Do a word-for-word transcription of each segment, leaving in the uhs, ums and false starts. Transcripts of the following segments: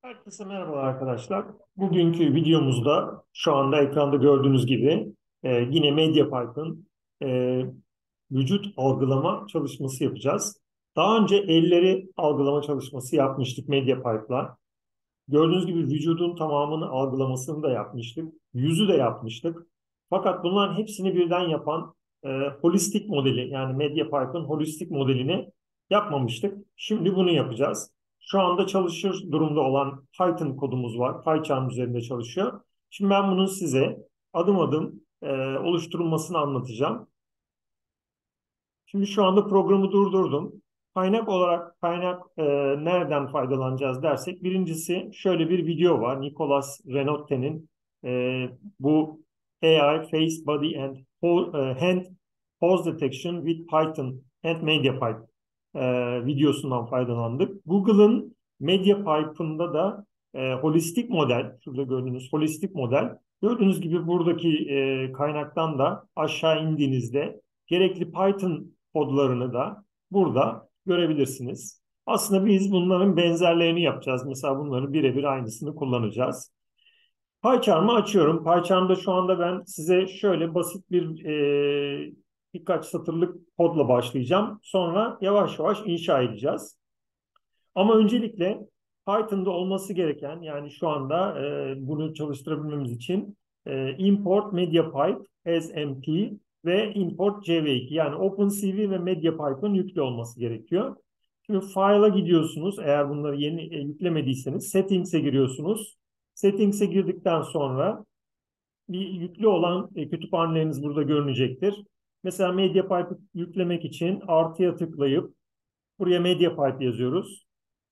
Herkese merhabalar arkadaşlar. Bugünkü videomuzda şu anda ekranda gördüğünüz gibi e, yine MediaPipe'ın e, vücut algılama çalışması yapacağız. Daha önce elleri algılama çalışması yapmıştık MediaPipe'la. Gördüğünüz gibi vücudun tamamını algılamasını da yapmıştık. Yüzü de yapmıştık. Fakat bunların hepsini birden yapan e, holistik modeli yani MediaPipe'ın holistik modelini yapmamıştık. Şimdi bunu yapacağız. Şu anda çalışır durumda olan Python kodumuz var. PyCharm üzerinde çalışıyor. Şimdi ben bunun size adım adım e, oluşturulmasını anlatacağım. Şimdi şu anda programı durdurdum. Kaynak olarak kaynak e, nereden faydalanacağız dersek birincisi şöyle bir video var. Nicolas Renotte'nin e, bu A I Face Body and e, Hand Pose Detection with Python and MediaPipe e, videosundan faydalandık. Google'ın MediaPipe'ında da e, holistik model, şurada gördüğünüz holistik model. Gördüğünüz gibi buradaki e, kaynaktan da aşağı indiğinizde gerekli Python kodlarını da burada görebilirsiniz. Aslında biz bunların benzerlerini yapacağız. Mesela bunların birebir aynısını kullanacağız. PyCharm'ı açıyorum. PyCharm'da şu anda ben size şöyle basit bir e, birkaç satırlık kodla başlayacağım. Sonra yavaş yavaş inşa edeceğiz. Ama öncelikle Python'da olması gereken yani şu anda e, bunu çalıştırabilmemiz için e, import MediaPipe as M P ve import C V iki yani OpenCV ve MediaPipe'ın yüklü olması gerekiyor. Şimdi file'a gidiyorsunuz eğer bunları yeni e, yüklemediyseniz settings'e giriyorsunuz. Settings'e girdikten sonra bir yüklü olan e, kütüphaneleriniz burada görünecektir. Mesela MediaPipe'ı yüklemek için artıya tıklayıp buraya MediaPipe yazıyoruz.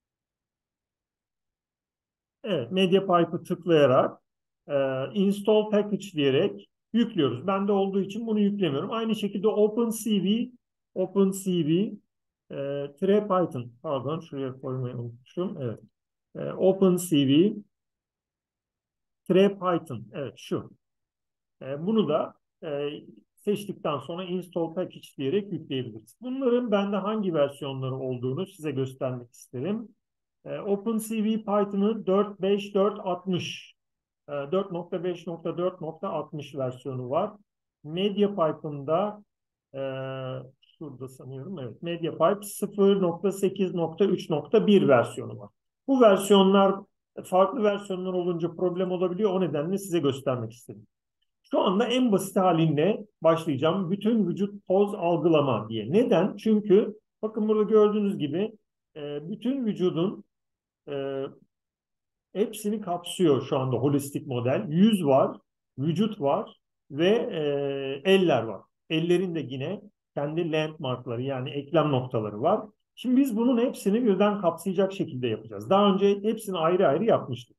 Evet, MediaPipe'ı tıklayarak e, install package diyerek yüklüyoruz. Bende olduğu için bunu yüklemiyorum. Aynı şekilde OpenCV OpenCV e, tire Python pardon şuraya koymayı unutmuşum. Evet. E, OpenCV tire Python. Evet şu. E, bunu da e, seçtikten sonra install package diyerek yükleyebiliriz. Bunların bende hangi versiyonları olduğunu size göstermek isterim. E, OpenCV Python'ın dört nokta beş dört nokta altmış e, dört nokta beş nokta dört nokta altmış versiyonu var. MediaPipe'ın da e, şurada sanıyorum evet MediaPipe sıfır nokta sekiz nokta üç nokta bir versiyonu var. Bu versiyonlar farklı versiyonlar olunca problem olabiliyor. O nedenle size göstermek istedim. Şu anda en basit halinle başlayacağım. Bütün vücut poz algılama diye. Neden? Çünkü bakın burada gördüğünüz gibi e, bütün vücudun e, hepsini kapsıyor şu anda holistik model. Yüz var, vücut var ve e, eller var. Ellerin de yine kendi landmarkları yani eklem noktaları var. Şimdi biz bunun hepsini birden kapsayacak şekilde yapacağız. Daha önce hepsini ayrı ayrı yapmıştık.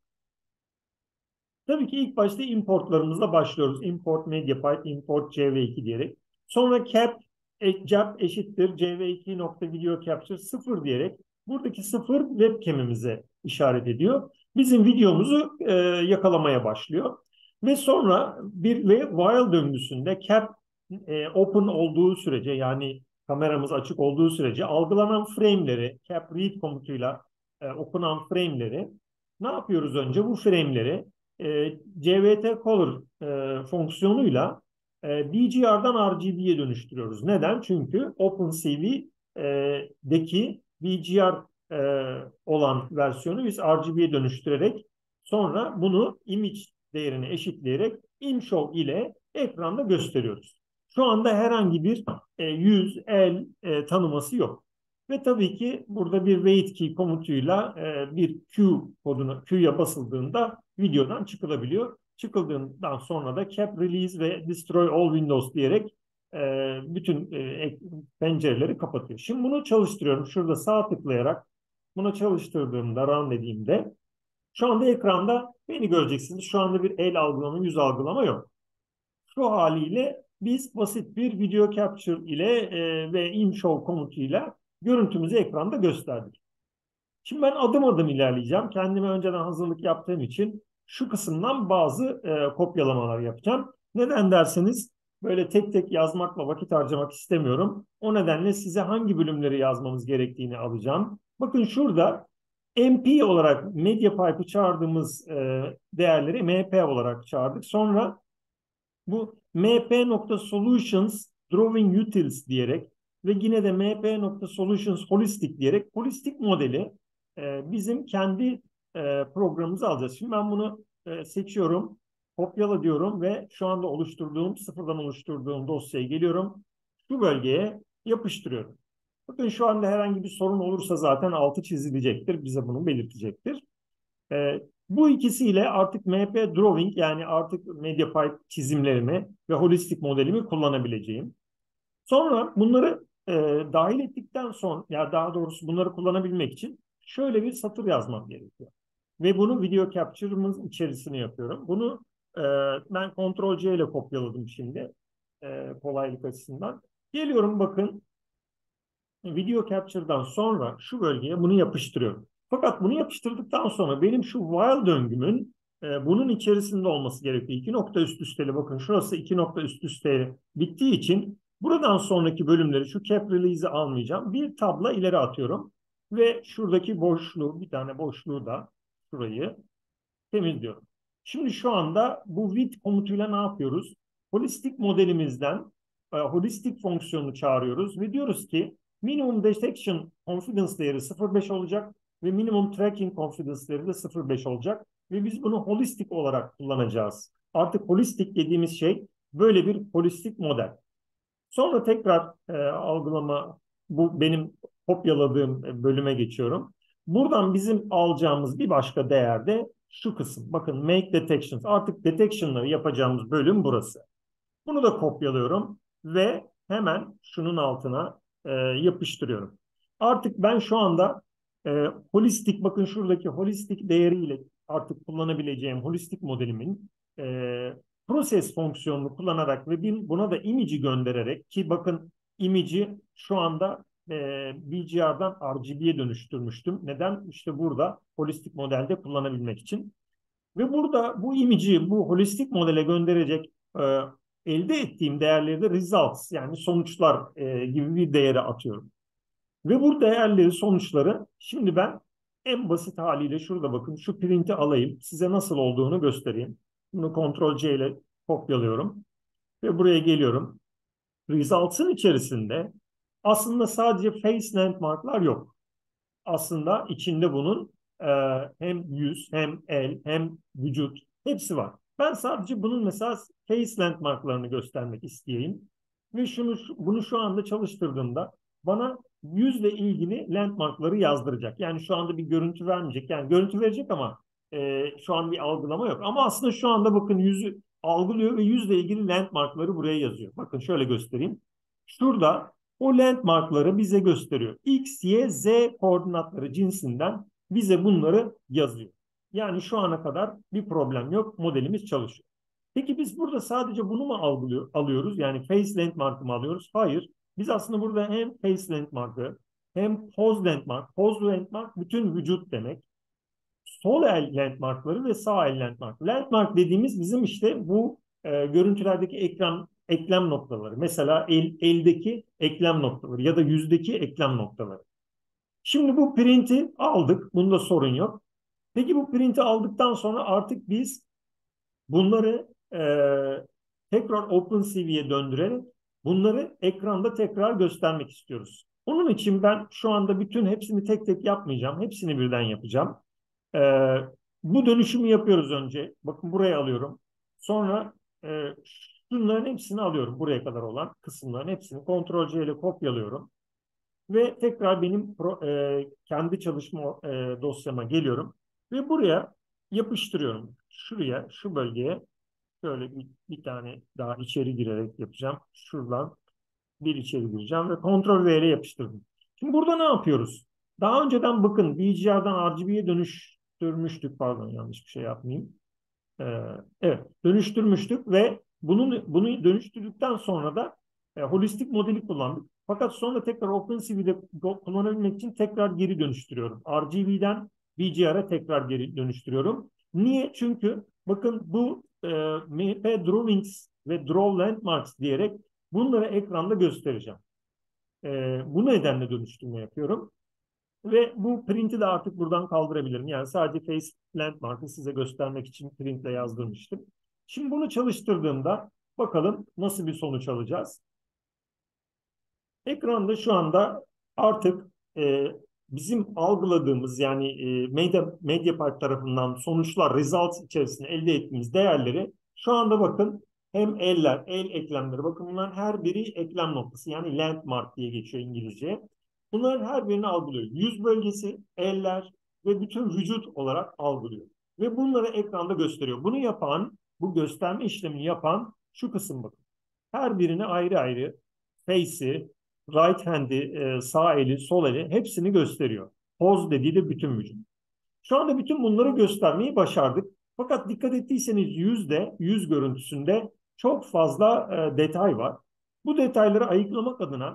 Tabii ki ilk başta importlarımızla başlıyoruz. Import MediaPipe, import C V iki diyerek. Sonra cap, e, cap eşittir C V iki nokta video capture sıfır diyerek buradaki sıfır webcam'imize işaret ediyor. Bizim videomuzu e, yakalamaya başlıyor. Ve sonra bir ve while döngüsünde cap e, open olduğu sürece yani kameramız açık olduğu sürece algılanan frame'leri cap read komutuyla e, okunan frame'leri ne yapıyoruz önce? Bu frame'leri e, C V T Color e, fonksiyonuyla e, B G R'dan R G B'ye dönüştürüyoruz. Neden? Çünkü OpenCV'deki B G R e, olan versiyonu biz R G B'ye dönüştürerek sonra bunu image değerini eşitleyerek InShow ile ekranda gösteriyoruz. Şu anda herhangi bir e, yüz, el e, tanıması yok. Ve tabii ki burada bir wait key komutuyla e, bir Q koduna Q'ya basıldığında videodan çıkılabiliyor. Çıkıldığından sonra da cap release ve destroy all windows diyerek e, bütün e, pencereleri kapatıyor. Şimdi bunu çalıştırıyorum. Şurada sağ tıklayarak bunu çalıştırdığımda run dediğimde şu anda ekranda beni göreceksiniz. Şu anda bir el algılama, yüz algılama yok. Şu haliyle biz basit bir video capture ile e, ve InShow komutuyla görüntümüzü ekranda gösterdik. Şimdi ben adım adım ilerleyeceğim. Kendime önceden hazırlık yaptığım için şu kısımdan bazı e, kopyalamalar yapacağım. Neden derseniz böyle tek tek yazmakla vakit harcamak istemiyorum. O nedenle size hangi bölümleri yazmamız gerektiğini alacağım. Bakın şurada M P olarak MediaPipe'ı çağırdığımız e, değerleri M P olarak çağırdık. Sonra bu mp.solutions drawing utils diyerek ve yine de mp.solutions holistic diyerek holistik modeli e, bizim kendi e, programımıza alacağız. Şimdi ben bunu e, seçiyorum, kopyala diyorum ve şu anda oluşturduğum, sıfırdan oluşturduğum dosyaya geliyorum. Şu bölgeye yapıştırıyorum. Bakın şu anda herhangi bir sorun olursa zaten altı çizilecektir. Bize bunu belirtecektir. E, bu ikisiyle artık M P Drawing yani artık MediaPipe çizimlerimi ve holistik modelimi kullanabileceğim. Sonra bunları e, dahil ettikten sonra ya daha doğrusu bunları kullanabilmek için şöyle bir satır yazmam gerekiyor. Ve bunu video capture'ımın içerisine yapıyorum. Bunu e, ben Ctrl C ile kopyaladım şimdi e, kolaylık açısından. Geliyorum bakın video capture'dan sonra şu bölgeye bunu yapıştırıyorum. Fakat bunu yapıştırdıktan sonra benim şu while döngümün e, bunun içerisinde olması gerekiyor. İki nokta üst üsteli bakın şurası iki nokta üst üste bittiği için buradan sonraki bölümleri şu cap release'i almayacağım. Bir tabla ileri atıyorum ve şuradaki boşluğu bir tane boşluğu da şurayı temizliyorum. Şimdi şu anda bu with komutuyla ne yapıyoruz? Holistik modelimizden e, holistik fonksiyonu çağırıyoruz ve diyoruz ki minimum detection confidence değeri sıfır virgül beş olacak ve minimum tracking confidence değeri de sıfır virgül beş olacak ve biz bunu holistik olarak kullanacağız. Artık holistik dediğimiz şey böyle bir holistik model. Sonra tekrar e, algılama bu benim kopyaladığım e, bölüme geçiyorum. Buradan bizim alacağımız bir başka değer de şu kısım. Bakın make detections. Artık detection'ları yapacağımız bölüm burası. Bunu da kopyalıyorum ve hemen şunun altına e, yapıştırıyorum. Artık ben şu anda e, holistik bakın şuradaki holistik değeriyle artık kullanabileceğim holistik modelimin e, proses fonksiyonunu kullanarak ve bir, buna da image'i göndererek ki bakın image'i şu anda e, B G R'dan R G B'ye dönüştürmüştüm. Neden? İşte burada holistik modelde kullanabilmek için. Ve burada bu image'i bu holistik modele gönderecek e, elde ettiğim değerleri de results yani sonuçlar e, gibi bir değere atıyorum. Ve bu değerleri sonuçları şimdi ben en basit haliyle şurada bakın şu print'i alayım. Size nasıl olduğunu göstereyim. Bunu Ctrl C ile kopyalıyorum. Ve buraya geliyorum. Results'ın içerisinde aslında sadece face landmark'lar yok. Aslında içinde bunun e, hem yüz hem el hem vücut hepsi var. Ben sadece bunun mesela face landmarklarını göstermek isteyeyim. Ve şunu bunu şu anda çalıştırdığımda bana yüzle ilgili landmarkları yazdıracak. Yani şu anda bir görüntü vermeyecek. Yani görüntü verecek ama e, şu an bir algılama yok. Ama aslında şu anda bakın yüzü algılıyor ve yüzle ilgili landmarkları buraya yazıyor. Bakın şöyle göstereyim. Şurada o landmarkları bize gösteriyor. X, Y, Z koordinatları cinsinden bize bunları yazıyor. Yani şu ana kadar bir problem yok. Modelimiz çalışıyor. Peki biz burada sadece bunu mu algılıyor, alıyoruz? Yani face landmark'ı mı alıyoruz? Hayır. Biz aslında burada hem face landmark'ı hem pose landmark. Pose landmark bütün vücut demek. Sol el landmarkları ve sağ el landmark. Landmark dediğimiz bizim işte bu e, görüntülerdeki eklem eklem noktaları. Mesela el, eldeki eklem noktaları ya da yüzdeki eklem noktaları. Şimdi bu printi aldık. Bunda sorun yok. Peki bu printi aldıktan sonra artık biz bunları e, tekrar OpenCV'ye döndürerek bunları ekranda tekrar göstermek istiyoruz. Onun için ben şu anda bütün hepsini tek tek yapmayacağım. Hepsini birden yapacağım. Ee, bu dönüşümü yapıyoruz önce. Bakın buraya alıyorum. Sonra e, şunların hepsini alıyorum. Buraya kadar olan kısımların hepsini Ctrl C ile kopyalıyorum. Ve tekrar benim pro, e, kendi çalışma e, dosyama geliyorum. Ve buraya yapıştırıyorum. Şuraya, şu bölgeye şöyle bir, bir tane daha içeri girerek yapacağım. Şuradan bir içeri gireceğim ve Ctrl V ile yapıştırdım. Şimdi burada ne yapıyoruz? Daha önceden bakın B G R'dan R G B'ye dönüştürmüştük. Pardon yanlış bir şey yapmayayım. Ee, evet dönüştürmüştük ve bunun bunu dönüştürdükten sonra da e, holistik modeli kullandık. Fakat sonra tekrar OpenCV'de kullanabilmek için tekrar geri dönüştürüyorum. R G B'den B G R'a tekrar geri dönüştürüyorum. Niye? Çünkü bakın bu e, M P Drawings ve Draw Landmarks diyerek bunları ekranda göstereceğim. E, bu nedenle dönüştürme yapıyorum. Ve bu print'i de artık buradan kaldırabilirim. Yani sadece Face Landmark'ı size göstermek için printle yazdırmıştım. Şimdi bunu çalıştırdığımda bakalım nasıl bir sonuç alacağız. Ekranda şu anda artık e, bizim algıladığımız yani e, Media, Mediapark tarafından sonuçlar, results içerisinde elde ettiğimiz değerleri şu anda bakın hem eller, el eklemleri bakın bunların her biri eklem noktası yani landmark diye geçiyor İngilizce. Bunların her birini algılıyor. Yüz bölgesi, eller ve bütün vücut olarak algılıyor. Ve bunları ekranda gösteriyor. Bunu yapan, bu gösterme işlemini yapan şu kısım bakın. Her birini ayrı ayrı face'i, right hand'i, e, sağ eli, sol eli hepsini gösteriyor. Pose dediği de bütün vücut. Şu anda bütün bunları göstermeyi başardık. Fakat dikkat ettiyseniz yüzde, yüz görüntüsünde çok fazla e, detay var. Bu detayları ayıklamak adına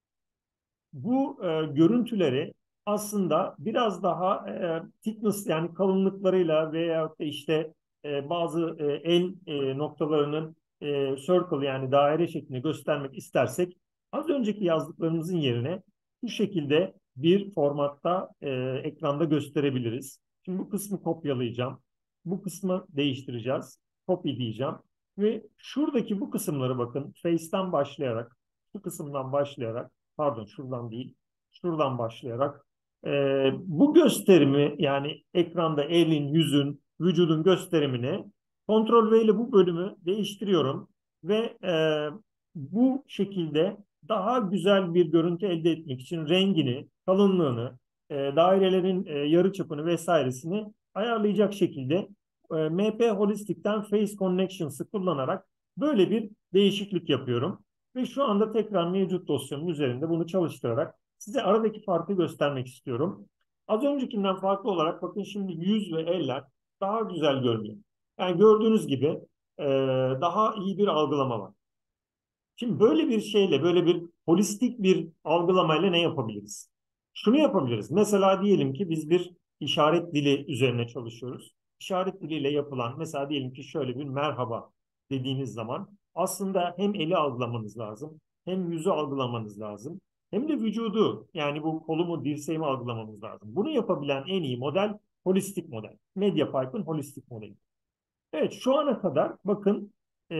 bu e, görüntüleri aslında biraz daha e, thickness yani kalınlıklarıyla veya işte e, bazı e, el e, noktalarının e, circle yani daire şeklinde göstermek istersek az önceki yazdıklarımızın yerine bu şekilde bir formatta e, ekranda gösterebiliriz. Şimdi bu kısmı kopyalayacağım. Bu kısmı değiştireceğiz. Copy diyeceğim. Ve şuradaki bu kısımları bakın Face'ten başlayarak, bu kısımdan başlayarak pardon şuradan değil, şuradan başlayarak e, bu gösterimi yani ekranda elin, yüzün, vücudun gösterimini Ctrl V ile bu bölümü değiştiriyorum ve e, bu şekilde daha güzel bir görüntü elde etmek için rengini, kalınlığını, e, dairelerin e, yarıçapını vesairesini ayarlayacak şekilde e, M P Holistic'ten Face Connections'ı kullanarak böyle bir değişiklik yapıyorum. Ve şu anda tekrar mevcut dosyamın üzerinde bunu çalıştırarak size aradaki farkı göstermek istiyorum. Az öncekinden farklı olarak bakın şimdi yüz ve eller daha güzel görünüyor. Yani gördüğünüz gibi e, daha iyi bir algılama var. Şimdi böyle bir şeyle, böyle bir holistik bir algılamayla ne yapabiliriz? Şunu yapabiliriz. Mesela diyelim ki biz bir işaret dili üzerine çalışıyoruz. İşaret diliyle yapılan, mesela diyelim ki şöyle bir merhaba dediğiniz zaman aslında hem eli algılamanız lazım, hem yüzü algılamanız lazım, hem de vücudu yani bu kolumu, dirseğimi algılamamız lazım. Bunu yapabilen en iyi model holistik model. MediaPipe'ın holistik modeli. Evet şu ana kadar bakın e,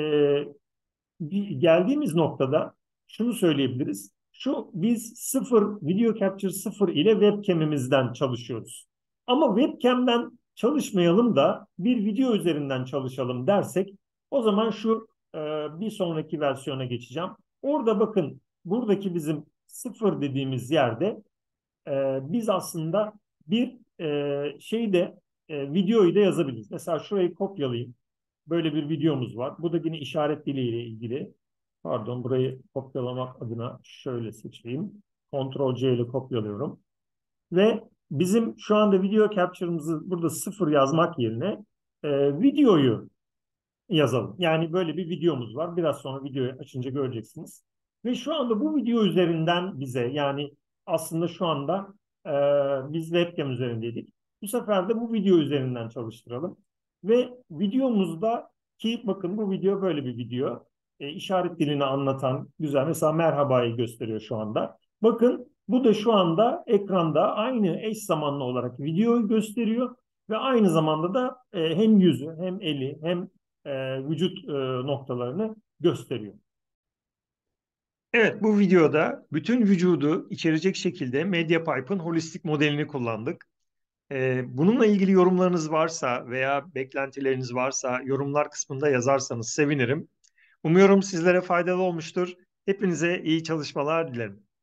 geldiğimiz noktada şunu söyleyebiliriz. Şu biz sıfır, video capture sıfır ile webcam'imizden çalışıyoruz. Ama webcam'den çalışmayalım da bir video üzerinden çalışalım dersek o zaman şu e, bir sonraki versiyona geçeceğim. Orada bakın buradaki bizim sıfır dediğimiz yerde e, biz aslında bir e, şeyde e, videoyu da yazabiliriz. Mesela şurayı kopyalayayım. Böyle bir videomuz var. Bu da yine işaret diliyle ilgili. Pardon, burayı kopyalamak adına şöyle seçeyim. Ctrl C ile kopyalıyorum. Ve bizim şu anda video capture'ımızı burada sıfır yazmak yerine e, videoyu yazalım. Yani böyle bir videomuz var. Biraz sonra videoyu açınca göreceksiniz. Ve şu anda bu video üzerinden bize yani aslında şu anda e, biz webcam üzerindeydik. Bu sefer de bu video üzerinden çalıştıralım. Ve videomuzda ki bakın bu video böyle bir video. E, işaret dilini anlatan güzel. Mesela merhabayı gösteriyor şu anda. Bakın bu da şu anda ekranda aynı eş zamanlı olarak videoyu gösteriyor. Ve aynı zamanda da e, hem yüzü hem eli hem e, vücut e, noktalarını gösteriyor. Evet, bu videoda bütün vücudu içerecek şekilde MediaPipe'ın holistik modelini kullandık. E, bununla ilgili yorumlarınız varsa veya beklentileriniz varsa yorumlar kısmında yazarsanız sevinirim. Umuyorum sizlere faydalı olmuştur. Hepinize iyi çalışmalar dilerim.